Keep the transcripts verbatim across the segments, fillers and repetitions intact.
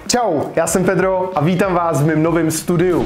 Čau, já jsem Pedro a vítám vás v mém novém studiu.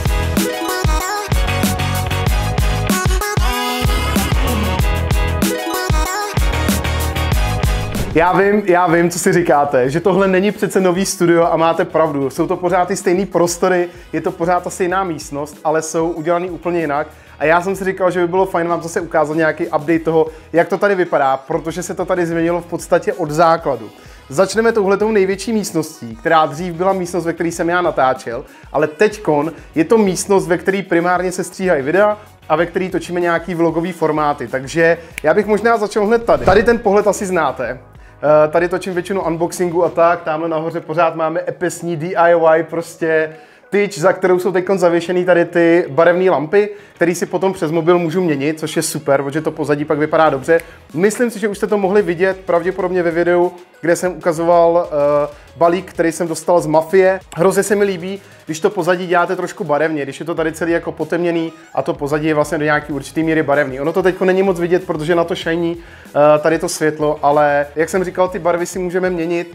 Já vím, já vím, co si říkáte, že tohle není přece nový studio a máte pravdu. Jsou to pořád ty stejné prostory, je to pořád ta stejná místnost, ale jsou udělaný úplně jinak. A já jsem si říkal, že by bylo fajn vám zase ukázat nějaký update toho, jak to tady vypadá, protože se to tady změnilo v podstatě od základu. Začneme touhletou největší místností, která dřív byla místnost, ve které jsem já natáčel, ale teďkon je to místnost, ve které primárně se stříhají videa a ve které točíme nějaký vlogový formáty. Takže já bych možná začal hned tady. Tady ten pohled asi znáte. Tady točím většinu unboxingu a tak, tamhle nahoře pořád máme epesní D I Y, prostě tyč, za kterou jsou teď zavěšený tady ty barevné lampy, které si potom přes mobil můžu měnit, což je super, protože to pozadí pak vypadá dobře. Myslím si, že už jste to mohli vidět pravděpodobně ve videu, kde jsem ukazoval uh, balík, který jsem dostal z Mafie. Hrozně se mi líbí, když to pozadí děláte trošku barevně, když je to tady celý jako potemněný a to pozadí je vlastně do nějaký určitý míry barevný. Ono to teď není moc vidět, protože na to shiny uh, tady to světlo, ale jak jsem říkal, ty barvy si můžeme měnit.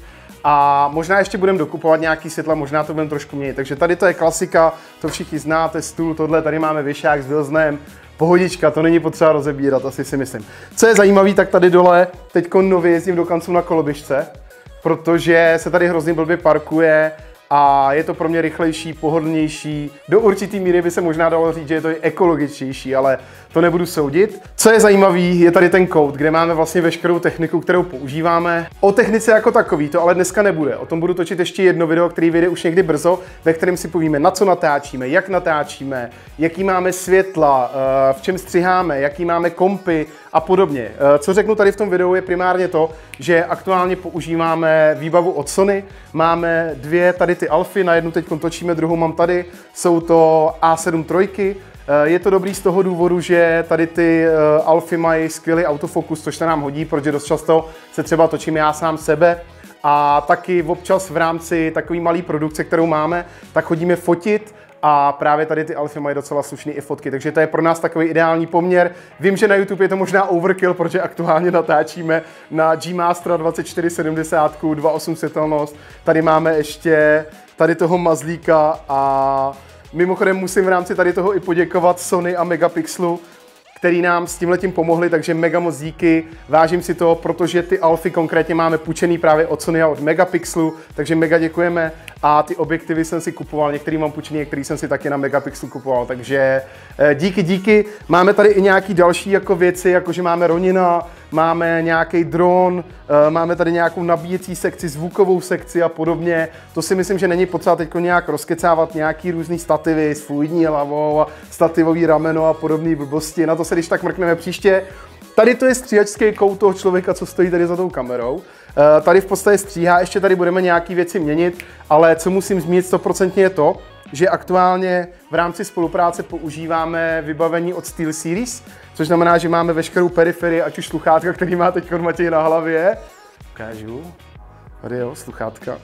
A možná ještě budeme dokupovat nějaký světla, možná to budeme trošku měnit. Takže tady to je klasika, to všichni znáte, stůl, tohle, tady máme věšák s Wilsonem, pohodička, to není potřeba rozebírat, asi si myslím. Co je zajímavé, tak tady dole teďko nově jezdím do kanclu na koloběžce, protože se tady hrozně blbě parkuje a je to pro mě rychlejší, pohodlnější. Do určitý míry by se možná dalo říct, že je to i ekologičtější, ale to nebudu soudit. Co je zajímavý, je tady ten kout, kde máme vlastně veškerou techniku, kterou používáme. O technice jako takový to ale dneska nebude. O tom budu točit ještě jedno video, který vyjde už někdy brzo, ve kterém si povíme, na co natáčíme, jak natáčíme, jaký máme světla, v čem střiháme, jaký máme kompy a podobně. Co řeknu tady v tom videu je primárně to, že aktuálně používáme výbavu od Sony. Máme dvě tady ty Alfy, na jednu teď točíme, druhou mám tady. Jsou to A sedm trojky. Je to dobrý z toho důvodu, že tady ty Alfy mají skvělý autofokus, což se nám hodí, protože dost často se třeba točím já sám sebe. A taky občas v rámci takové malé produkce, kterou máme, tak chodíme fotit. A právě tady ty Alfy mají docela slušný i fotky, takže to je pro nás takový ideální poměr. Vím, že na YouTube je to možná overkill, protože aktuálně natáčíme na G Master dvacet čtyři sedmdesát, dva celá osm světelnost. Tady máme ještě tady toho mazlíka a mimochodem musím v rámci tady toho i poděkovat Sony a Megapixelu, který nám s tímhletím pomohli, takže mega moc díky, vážím si to, protože ty Alfy konkrétně máme půjčený právě od Sony a od Megapixelu, takže mega děkujeme a ty objektivy jsem si kupoval, některý mám půjčený, některý jsem si taky na Megapixelu kupoval, takže díky, díky. Máme tady i nějaký další jako věci, jakože máme Ronina, máme nějaký dron, máme tady nějakou nabíjecí sekci, zvukovou sekci a podobně. To si myslím, že není potřeba teď nějak rozkecávat nějaký různý stativy s fluidní hlavou a stativový rameno a podobné blbosti. Na to se když tak mrkneme příště. Tady to je stříhačský kout toho člověka, co stojí tady za tou kamerou. Tady v podstatě stříhá, ještě tady budeme nějaké věci měnit, ale co musím zmínit stoprocentně je to, že aktuálně v rámci spolupráce používáme vybavení od SteelSeries, což znamená, že máme veškerou periferii, ať už sluchátka, který má teď Matěj na hlavě. Ukážu. Tady jo, sluchátka.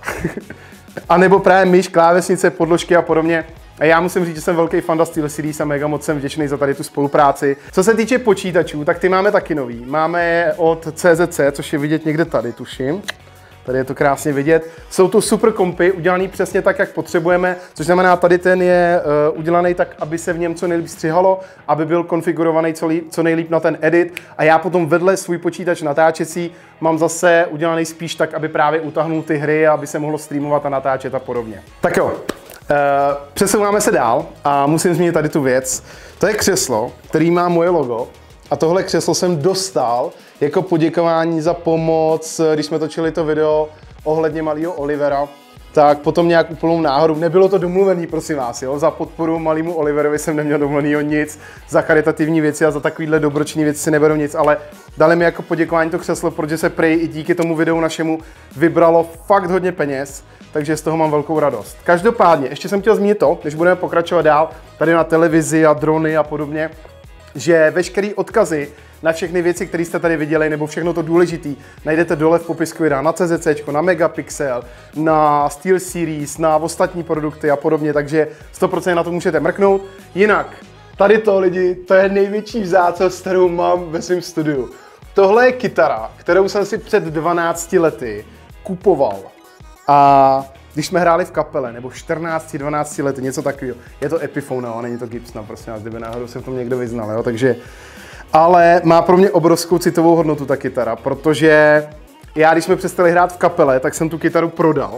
A nebo právě myš, klávesnice, podložky a podobně. A já musím říct, že jsem velký fan SteelSeries a mega moc jsem vděčný za tady tu spolupráci. Co se týče počítačů, tak ty máme taky nový. Máme je od C Z C, což je vidět někde tady, tuším. Tady je to krásně vidět. Jsou to super kompy, udělaný přesně tak, jak potřebujeme, což znamená, tady ten je uh, udělaný tak, aby se v něm co nejlíp střihalo, aby byl konfigurovaný co, líp, co nejlíp na ten edit. A já potom vedle svůj počítač natáčecí mám zase udělaný spíš tak, aby právě utahnul ty hry, aby se mohlo streamovat a natáčet a podobně. Tak jo. Uh, přesouváme se dál a musím zmínit tady tu věc. To je křeslo, který má moje logo a tohle křeslo jsem dostal jako poděkování za pomoc, když jsme točili to video ohledně malého Olivera. Tak potom nějak úplnou náhodou, nebylo to domluvený, prosím vás, jo? Za podporu malému Oliverovi jsem neměl domluvenýho nic, za charitativní věci a za takovýhle dobroční věci si neberu nic, ale dali mi jako poděkování to křeslo, protože se prej i díky tomu videu našemu vybralo fakt hodně peněz, takže z toho mám velkou radost. Každopádně, ještě jsem chtěl zmínit to, než budeme pokračovat dál, tady na televizi a drony a podobně, že veškerý odkazy na všechny věci, které jste tady viděli, nebo všechno to důležité, najdete dole v popisku videa na C Z C, na Megapixel, na SteelSeries, na ostatní produkty a podobně, takže sto procent na to můžete mrknout. Jinak, tady to lidi, to je největší vzácnost, kterou mám ve svém studiu. Tohle je kytara, kterou jsem si před dvanácti lety kupoval. A když jsme hráli v kapele, nebo čtrnáct dvanáct let, něco takového. Je to Epiphone, no, není to Gibson, prosím vás, kdyby náhodou se v tom někdo vyznal, jo, takže... Ale má pro mě obrovskou citovou hodnotu ta kytara, protože já, když jsme přestali hrát v kapele, tak jsem tu kytaru prodal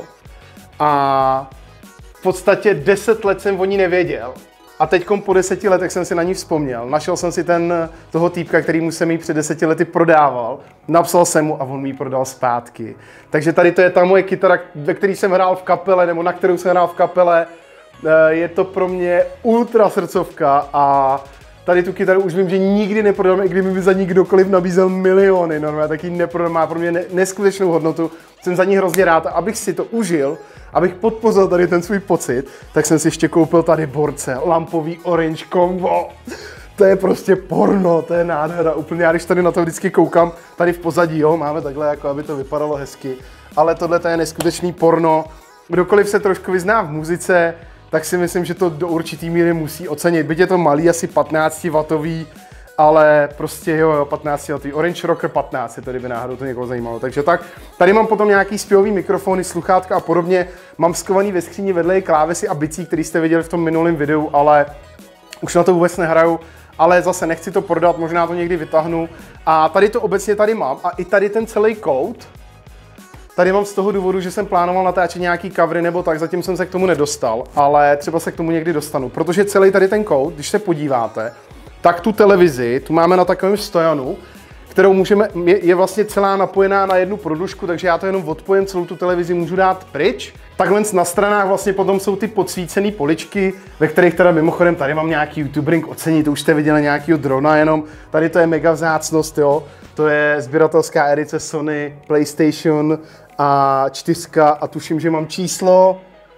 a v podstatě deset let jsem o ní nevěděl. A teďkom po deseti letech jsem si na ní vzpomněl. Našel jsem si ten, toho týpka, který mu jsem jí před deseti lety prodával. Napsal jsem mu a on mi ji prodal zpátky. Takže tady to je ta moje kytara, ve který jsem hrál v kapele, nebo na kterou jsem hrál v kapele. Je to pro mě ultra srdcovka a tady tu kytaru už vím, že nikdy neprodám, i kdyby mi za ní kdokoliv nabízel miliony. Normálně taky neprodám, má pro mě ne- neskutečnou hodnotu. Jsem za ní hrozně rád a abych si to užil, abych podpořil tady ten svůj pocit, tak jsem si ještě koupil tady borce, lampový Orange Combo. To je prostě porno, to je nádhera. Úplně já když tady na to vždycky koukám, tady v pozadí, jo, máme takhle, jako aby to vypadalo hezky. Ale tohle to je neskutečný porno. Kdokoliv se trošku vyzná v muzice, tak si myslím, že to do určitý míry musí ocenit. Byť je to malý, asi patnáctiwatový, ale prostě jo, jo, patnáctiwatový. Orange Rocker patnáct, je to, kdyby náhodou to někoho zajímalo. Takže tak, tady mám potom nějaký zpěvový mikrofony, sluchátka a podobně. Mám skovaný ve skříni vedle klávesy a bicí, který jste viděli v tom minulém videu, ale už na to vůbec nehraju. Ale zase nechci to prodat, možná to někdy vytáhnu. A tady to obecně tady mám a i tady ten celý kout. Tady mám z toho důvodu, že jsem plánoval natáčet nějaký covery nebo tak, zatím jsem se k tomu nedostal, ale třeba se k tomu někdy dostanu, protože celý tady ten kout, když se podíváte, tak tu televizi, tu máme na takovém stojanu, kterou můžeme, je, je vlastně celá napojená na jednu produžku, takže já to jenom odpojím, celou tu televizi můžu dát pryč. Takhle na stranách vlastně potom jsou ty podsvícené poličky, ve kterých teda mimochodem tady mám nějaký YouTuberink ocení, to už jste viděli nějakýho drona jenom, tady to je mega vzácnost, jo. To je sběratelská edice Sony, PlayStation a čtyřka a tuším, že mám číslo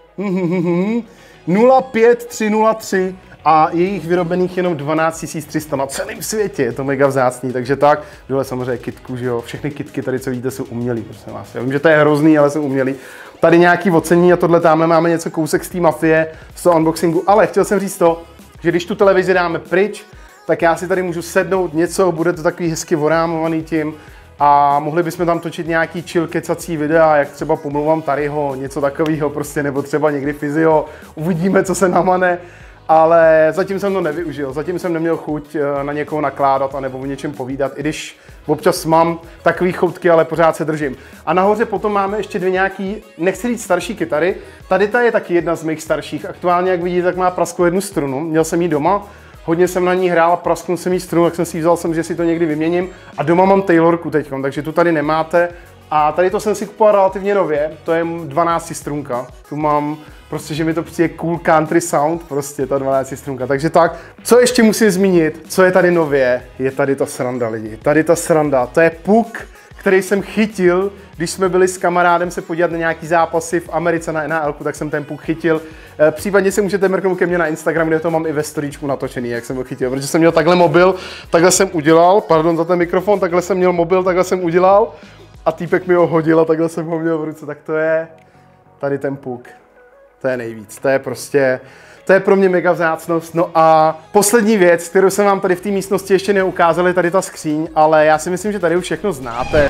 nula pět tři nula tři a je jich vyrobených jenom dvanáct tisíc tři sta na celém světě, je to mega vzácný, takže tak, dole samozřejmě kitku, že jo, všechny kitky tady, co vidíte, jsou umělý, prosím vás, já vím, že to je hrozný, ale jsou umělý. Tady nějaký ocení a tohle tamhle máme něco kousek z té mafie, z toho unboxingu, ale chtěl jsem říct to, že když tu televizi dáme pryč, tak já si tady můžu sednout něco, bude to takový hezky orámovaný tím a mohli bychom tam točit nějaký chill kecací videa, jak třeba pomluvám Taryho, něco takového prostě, nebo třeba někdy fyzio, uvidíme, co se namane, ale zatím jsem to nevyužil, zatím jsem neměl chuť na někoho nakládat a nebo o něčem povídat, i když občas mám takový choutky, ale pořád se držím. A nahoře potom máme ještě dvě nějaký, nechci říct starší kytary, tady ta je taky jedna z mých starších, aktuálně jak vidíte, tak má prasklou jednu strunu, měl jsem ji doma, hodně jsem na ní hrál a prasknul jsem jí strunu, tak jsem si vzal, jsem, že si to někdy vyměním. A doma mám Taylorku teď, takže tu tady nemáte. A tady to jsem si kupoval relativně nově, to je dvanáct strunka. Tu mám, prostě, že mi to přijde cool country sound, prostě ta dvanáct strunka. Takže tak, co ještě musím zmínit, co je tady nově, je tady ta sranda lidi. Tady ta sranda, to je puk, který jsem chytil, když jsme byli s kamarádem se podívat na nějaký zápasy v Americe na N H L ku, tak jsem ten puk chytil. Případně se můžete mrknout ke mně na Instagram, kde to mám i ve storíčku natočený, jak jsem ho chytil, protože jsem měl takhle mobil, takhle jsem udělal, pardon za ten mikrofon, takhle jsem měl mobil, takhle jsem udělal a týpek mi ho hodil a takhle jsem ho měl v ruce, tak to je tady ten puk. To je nejvíc, to je prostě, to je pro mě mega vzácnost. No a poslední věc, kterou jsem vám tady v té místnosti ještě neukázal, je tady ta skříň, ale já si myslím, že tady už všechno znáte.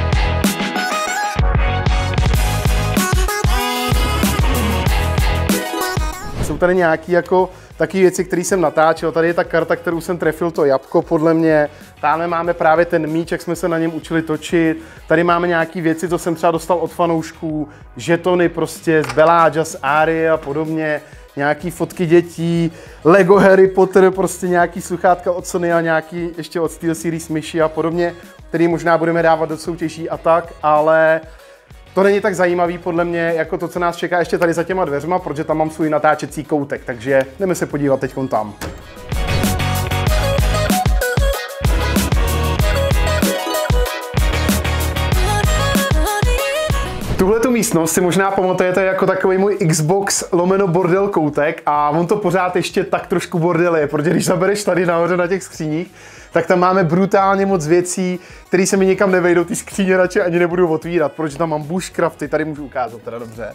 Jsou tady nějaký jako taky věci, které jsem natáčel. Tady je ta karta, kterou jsem trefil, to jabko podle mě. Tamhle máme právě ten míč, jak jsme se na něm učili točit. Tady máme nějaké věci, co jsem třeba dostal od fanoušků. Žetony prostě z Beláďa, z Áry a podobně. Nějaký fotky dětí, Lego Harry Potter, prostě nějaký sluchátka od Sony a nějaký ještě od SteelSeries myši a podobně, který možná budeme dávat do soutěží a tak, ale to není tak zajímavý podle mě, jako to, co nás čeká ještě tady za těma dveřma, protože tam mám svůj natáčecí koutek, takže jdeme se podívat teď tam. Tuhletu místnost si možná pamatujete jako takový můj Xbox lomeno bordel koutek a on to pořád ještě tak trošku bordel je, protože když zabereš tady nahoře na těch skříních, tak tam máme brutálně moc věcí, které se mi nikam nevejdou, ty skříně radši ani nebudu otvírat, protože tam mám bushcrafty, tady můžu ukázat teda dobře.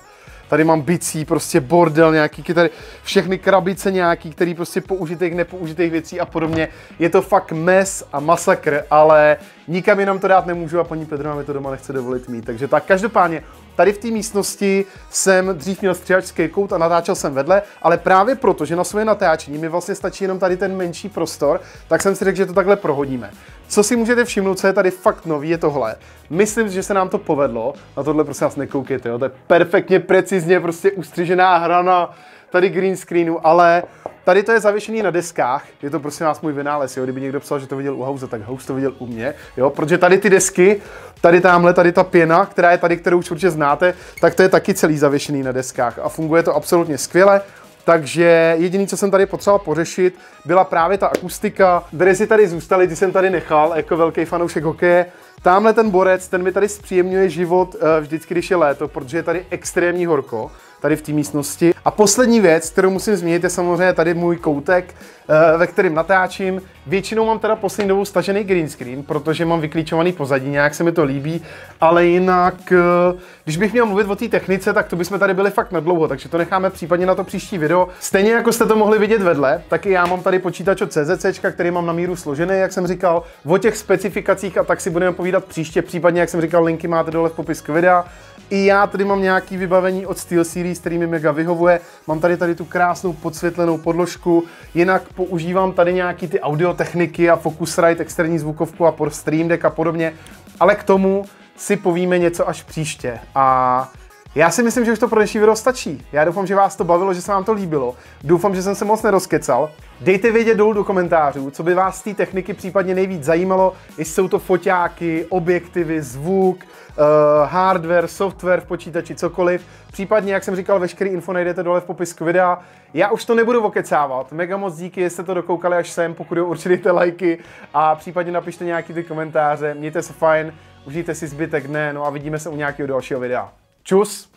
tady mám bicí, prostě bordel nějaký, tady všechny krabice nějaký, který prostě použitých, nepoužitých věcí a podobně. Je to fakt mes a masakr, ale nikam jinam to dát nemůžu a paní Pedrová mi to doma nechce dovolit mít. Takže tak každopádně, tady v té místnosti jsem dřív měl stříhačský kout a natáčel jsem vedle, ale právě proto, že na svoje natáčení mi vlastně stačí jenom tady ten menší prostor, tak jsem si řekl, že to takhle prohodíme. Co si můžete všimnout, co je tady fakt nový, je tohle. Myslím, že se nám to povedlo. Na tohle prosím vás nekoukejte, jo? To je perfektně precizně prostě ustřižená hrana tady green screenu, ale tady to je zavěšený na deskách, je to prosím vás můj vynález, jo? Kdyby někdo psal, že to viděl u House, tak House to viděl u mě, jo? Protože tady ty desky, tady tamhle, tady ta pěna, která je tady, kterou už určitě znáte, tak to je taky celý zavěšený na deskách a funguje to absolutně skvěle. Takže jediné, co jsem tady potřeboval pořešit, byla právě ta akustika. Dresy tady zůstaly, ty jsem tady nechal jako velký fanoušek hokeje. Tamhle ten borec, ten mi tady zpříjemňuje život vždycky, když je léto, protože je tady extrémní horko, tady v té místnosti. A poslední věc, kterou musím zmínit, je samozřejmě tady můj koutek, ve kterém natáčím. Většinou mám teda poslední dobou stažený green screen, protože mám vyklíčovaný pozadí, nějak se mi to líbí, ale jinak, když bych měl mluvit o té technice, tak to bychom tady byli fakt nadlouho, takže to necháme případně na to příští video. Stejně jako jste to mohli vidět vedle, tak i já mám tady počítač od C Z C, který mám na míru složený, jak jsem říkal, o těch specifikacích a tak si budeme povídat příště, případně, jak jsem říkal, linky máte dole v popisku videa. I já tady mám nějaký vybavení od SteelSeries, který mi mega vyhovuje. Mám tady tady tu krásnou podsvětlenou podložku. Jinak používám tady nějaký ty audiotechniky a Focusrite, externí zvukovku a Stream Deck a podobně. Ale k tomu si povíme něco až příště. A já si myslím, že už to pro dnešní video stačí. Já doufám, že vás to bavilo, že se vám to líbilo. Doufám, že jsem se moc nerozkecal. Dejte vědět dolů do komentářů, co by vás z té techniky případně nejvíc zajímalo, jestli jsou to foťáky, objektivy, zvuk, uh, hardware, software v počítači, cokoliv. Případně, jak jsem říkal, veškerý info najdete dole v popisku videa. Já už to nebudu okecávat. Mega moc díky, jestli jste to dokoukali až sem, pokud jo, určitě dejte lajky a případně napište nějaký ty komentáře. Mějte se fajn, užijte si zbytek dne, no a vidíme se u nějakého dalšího videa. Čus!